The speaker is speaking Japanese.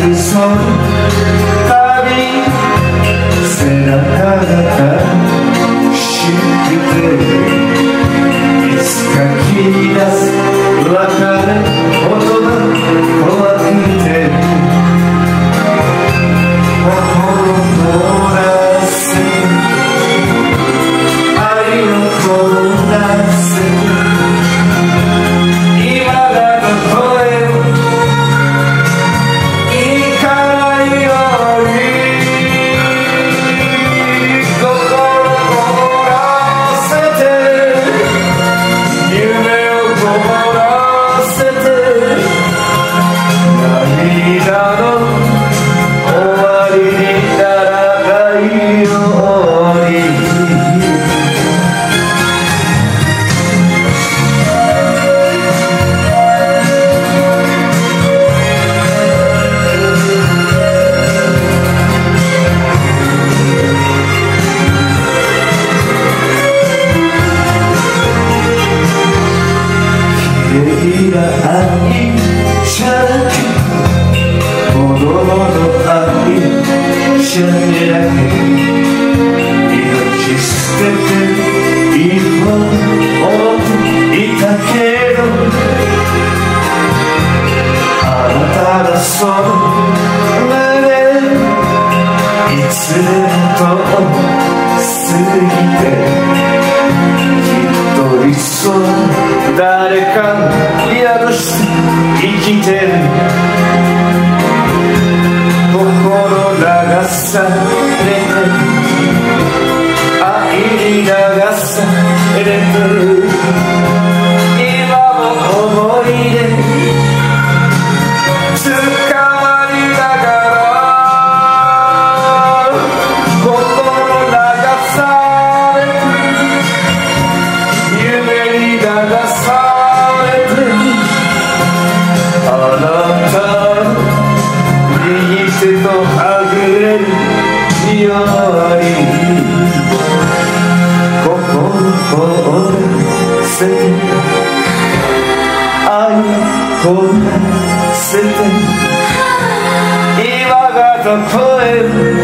その旅背中が知っていつか切り出す別れ言葉怖くて心凍らせ愛を凍らせ今だと声をいかないように心凍らせて夢を凍らせて涙の終わりにならないように綺麗な愛じゃなく子供の愛じゃなく命捨てていいと思っていたけどあなたのその胸いつでもと過ぎてきっと理想誰か宿して生きてる心流されて愛に流されて今も思い出つかまりながら心流されて夢に流されてあなたの右手とはぐれるように心凍らせて愛凍らせて今がどこへ